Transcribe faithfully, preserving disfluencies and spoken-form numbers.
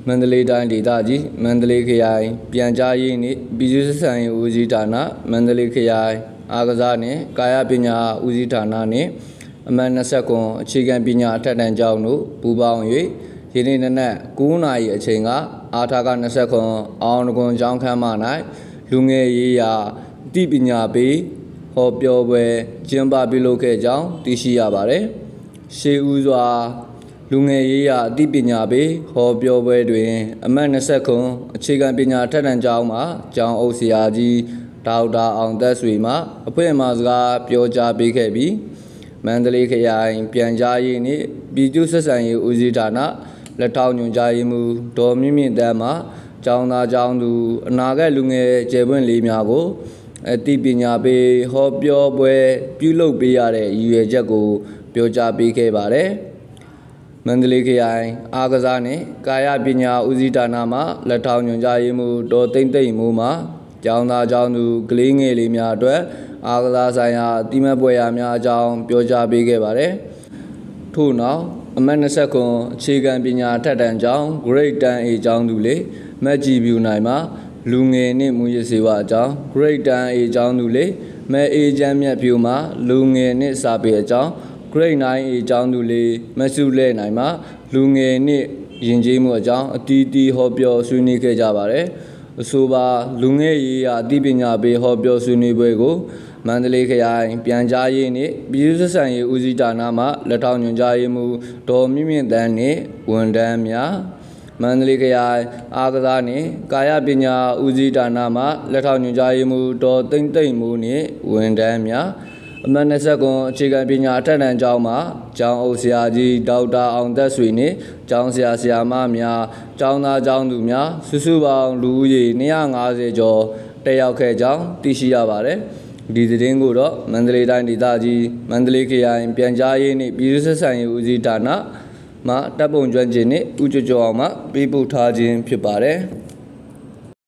မန္တလေးတိုင်းဒေသကြီးမန္တလေးခရိုင်ပြန်ကြားရေးနှင့်ပြည်သူ့ဆက်ဆံရေးဦးစီးဌာနမန္တလေးခရိုင်အားကစားနှင့်ကာယပညာဦးစီးဌာနနှင့်အမှတ်၂၉အခြေခံပညာအထက်တန်းကျောင်းတို့ပူးပေါင်း၍ယနေ့နနက်၉နာရီအချိန်ကအာထာက၂၉အောင်နဂွန်ကျောင်းခန်းမ၌လူငယ်ရေးရာအသိပညာပေးဟောပြောပွဲကျင်းပပြုလုပ်ခဲ့ကြောင်းသိရှိရပါတယ်။ရှေးဦးစွာလူငယ်ရေးရာအသိပညာပေးဟောပြောပွဲတွင်အမှတ်၂၉အခြေခံပညာထက်တန်းကျောင်းမှာကျောင်းအုပ်ဆရာကြီးဒေါက်တာအောင်သက်ဆွေမှအဖွင့်အမှာစကားပြောကြားပေးခဲ့ပြီးမန္တလေးခရိုင်ပြန်ကြားရေးနှင့်ပြည်သူ့ဆက်ဆံရေးဦးစီးဌာနလက်ထောက်ညွှန်ကြားရေးမှူးဒေါ်မြင့်မြင့်တန်းမှကျောင်းသားကျောင်းသူအနာဂတ်လူငယ်ကျယ်ပွင့်လေးများကိုအသိပညာပေးဟောပြောပွဲပြုလုပ်ပေးရတဲ့ရည်ရွယ်ချက်ကိုပြောကြားပေးခဲ့ပါတယ်။မန္တလေးခရိုင်အားကစားနှင့်ကာယပညာဦးစီးဌာနမှလက်ထောက်ညွှန်ကြားရေးမှူးဒေါ်သိမ့်သိမ့်မိုးမှကျောင်းသားကျောင်းသူကလေးငယ်လေးများအတွက်အားကစားဆိုင်ရာအတိမတ်ပွဲရာများအကြောင်းပြောကြားပေးခဲ့ပါတယ်။ထို့နောက်အမှတ်၂၉အခြေခံပညာထက်တန်းကျောင်း Grade 10 A ကျောင်းသူလေးမက်ကြီးပြူနိုင်မှာလူငယ်နှင့်မူရစေဝါအကြောင်း Grade 10 A ကျောင်းသူလေးမဲအေချမ်းမြတ်ပြူမှာလူငယ်နှင့်စာပေအကြောင်း Grade 9 A ကျောင်းသူလေးမဆုလဲနိုင်မှာလူငယ်နှင့်ယဉ်ကျေးမှုအကြောင်းအတီးတီးဟောပြောဆွေးနွေးခဲ့ကြပါတယ်။အဆိုပါလူငယ်ရေးရာအသိပညာပေးဟောပြောဆွေးနွေးပွဲကိုမန္တလေးခရိုင်ပြန်ကြားရေးနှင့်ပြည်သူ့ဆက်ဆံရေးဦးစီးဌာနမှလက်ထောက်ညွှန်ကြားရေးမှူးဒေါ်မြင့်မြင့်တန်းနှင့်ဝန်ထမ်းများမန္တလေးခရိုင်အားကစားနှင့်ကာယပညာဦးစီးဌာနမှလက်ထောက်ညွှန်ကြားရေးမှူးဒေါ်သိမ့်သိမ့်မိုးနှင့်ဝန်ထမ်းများအမှတ်၂၉အခြေခံပညာအထက်တန်းကျောင်းမှကျောင်းအုပ်ဆရာကြီးဒေါက်တာအောင်သက်ဆွေနှင့်ကျောင်းဆရာဆရာမများကျောင်းသားကျောင်းသူများစုစုပေါင်းလူဦးရေ၂၅၀ကျော်တက်ရောက်ခဲ့ကြောင်းသိရှိရပါတယ်။ဒီသတင်းကိုတော့မန္တလေးတိုင်းဒေသကြီးမန္တလေးခရိုင်ပြန်ကြားရေးနှင့်ပြည်သူ့ဆက်ဆံရေးဦးစီးဌာနမှတပ်ပုံကျွမ်းကျင်နှင့်ဦးကျော်ကျော်အောင်မှပေးပို့ထားခြင်းဖြစ်ပါတယ်။